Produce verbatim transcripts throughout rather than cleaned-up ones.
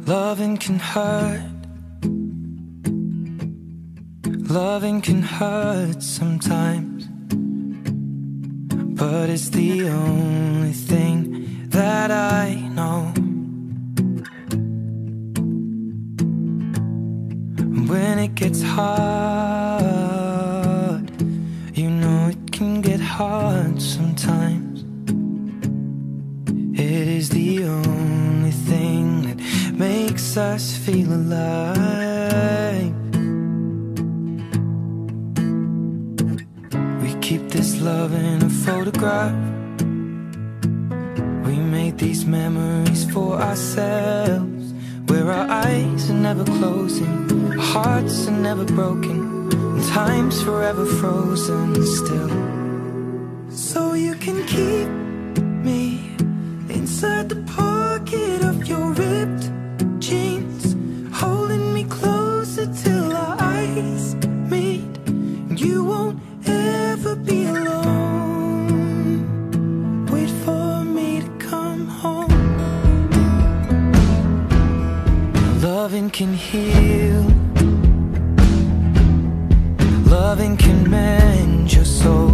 Loving can hurt. Loving can hurt sometimes, but it's the only thing that I know. When it gets hard, you know it can get hard sometimes. It is the only thing that makes us feel alive. We keep this love in a photograph. We made these memories for ourselves, where our eyes are never closing, our hearts are never broken, and time's forever frozen still. So you can keep me inside the pocket of your ripped jeans, holding me closer till our eyes meet, and you won't ever be alone. Wait for me to come home. Loving can heal. Loving can mend your soul,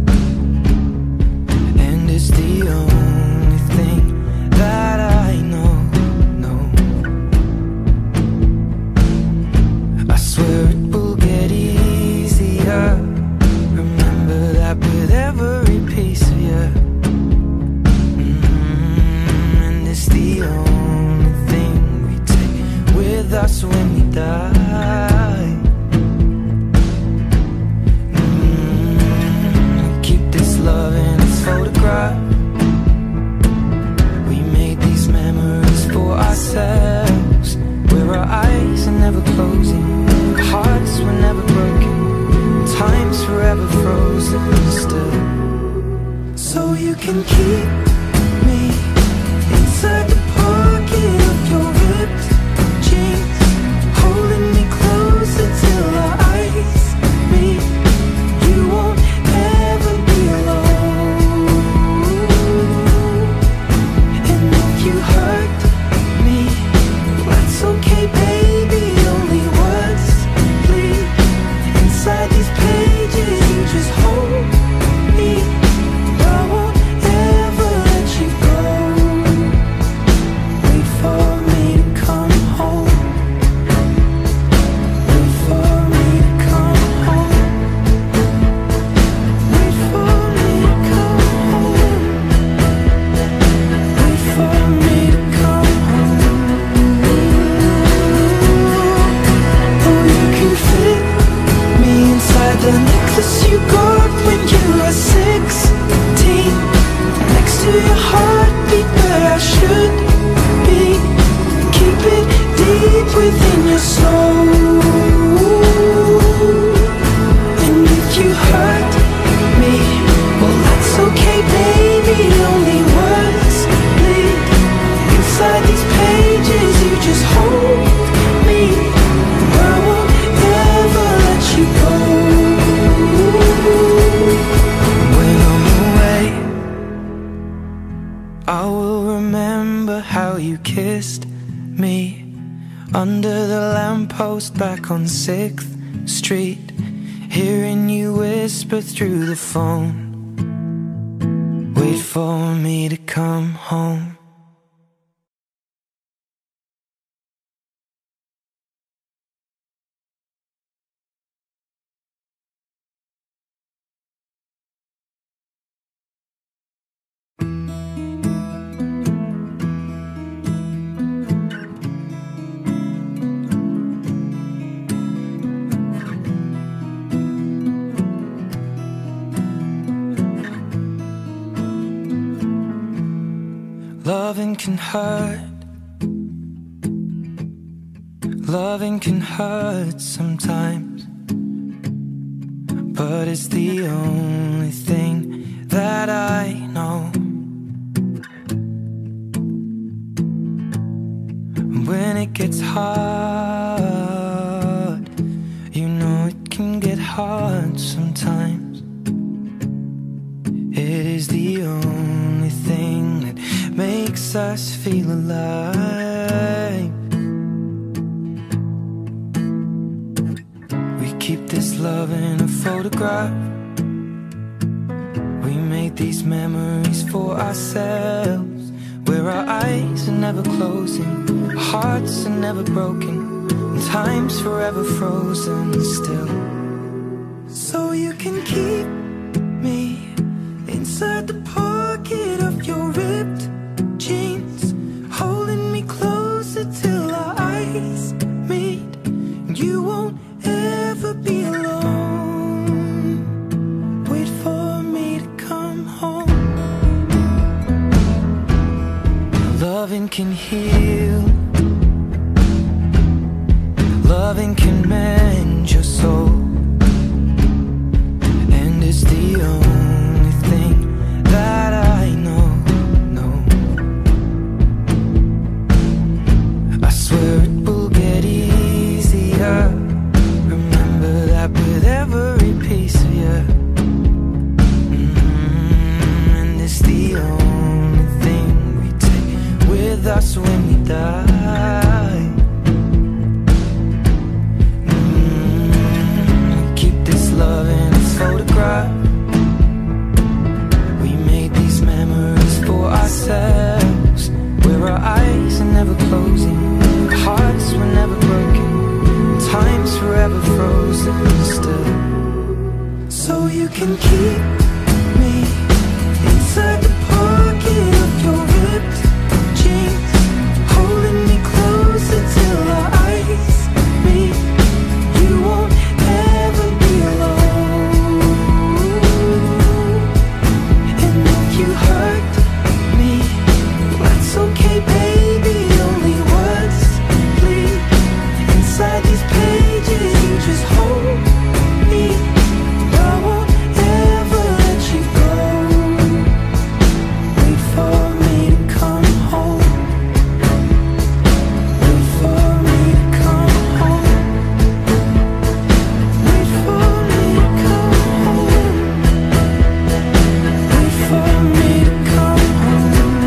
and it's the only thing that I know, no. I swear it will get easier. Remember that with every piece of you. Mm-hmm. And it's the only thing we take with us when we die. Mm-hmm. Keep this love in its photograph. We made these memories for ourselves, where our eyes are never closing, our hearts were never broken, time's forever frozen still. So you can keep me inside the pocket of your ripped jeans, holding me closer till our eyes meet. You won't ever be alone. And if you hurt me, that's okay, baby. Only words bleed inside these pages. You just hold me. I won't ever let you go. Wait for me to come home. Wait for me to come home. Wait for me to come home. Wait for me to come home. Oh, you can fit me inside the necklace you got when you were sixteen, next to your heartbeat where I should be. Keep it deep within your soul. And if you hurt me, well, that's okay, baby. Only words bleed inside these pages. You just hold me. I won't ever let you go. When I'm away, I will remember how you kissed me under the lamppost back on sixth street, hearing you whisper through the phone, wait for me to come home. Loving can hurt. Loving can hurt sometimes, but it's the only thing that I know. When it gets hard, you know it can get hard sometimes. It is the only thing that makes us feel alive. love in a photograph. We made these memories for ourselves, where our eyes are never closing, our hearts are never broken, and time's forever frozen still. So you can keep me inside the pocket of your ripped jeans, holding me closer till our eyes meet. You won't ever be alone. Wait for me to come home. Loving can heal, loving can mend your soul, and it's the only thing that I know, no. I swear it will get easier. Remember that with every piece of you. Mm-hmm. And it's the only thing we take with us when we die. Mm-hmm. We keep this love in its photograph. We made these memories for ourselves, where our eyes are never closing, our hearts were never broken, time's forever frozen still. So you can keep me inside the pocket of your ripped jeans, holding me closer till our eyes meet. You won't ever be alone. And if you hurt me, that's okay, baby. Only words bleed inside these pages. You just hold me. I won't ever let you go. Wait for me to come home. Wait for me to come home. Wait for me to come home. Wait for me to come home.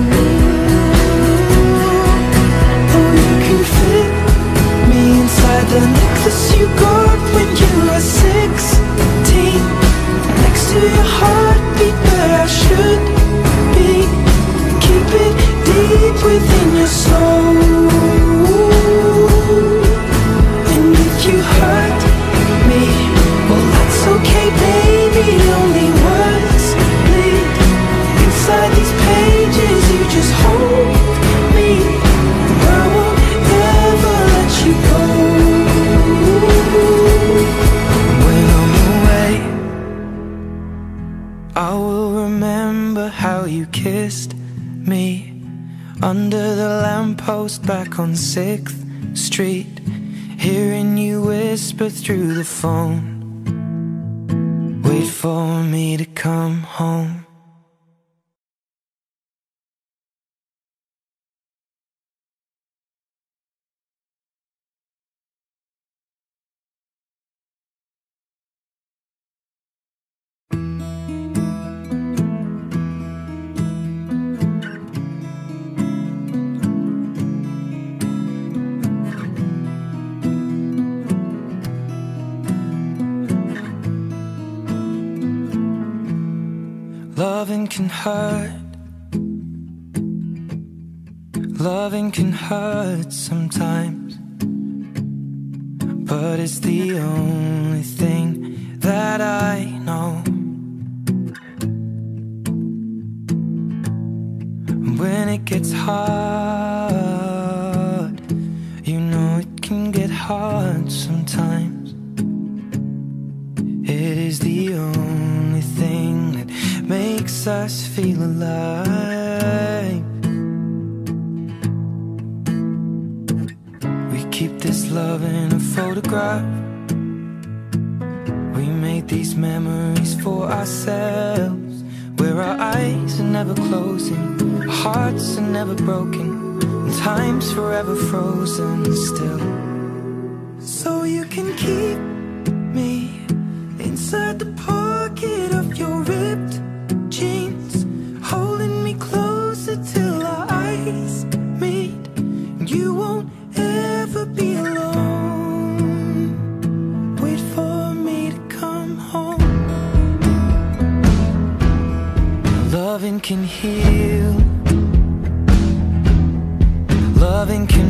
Oh, you can fit me inside the necklace you got when you were sixteen, next to your heartbeat where I should be. Keep it deep within your soul. And if you hurt me, well, that's okay, baby. Only words bleed inside these pages. You just hold me. I won't ever let you go. When I'm away, I will remember how you kissed me under the lamppost back on sixth street, hearing you whisper through the phone, wait for me to come home. Loving can hurt, loving can hurt sometimes, but it's the only thing that I know. When it gets hard, you know it can get hard sometimes. It is the only thing that makes us feel alive. We keep this love in a photograph. We made these memories for ourselves, where our eyes are never closing, our hearts are never broken, and time's forever frozen still. So you can keep me inside the pocket of your ripped jeans, holding me closer till our eyes meet. You won't ever be alone. Wait for me loving can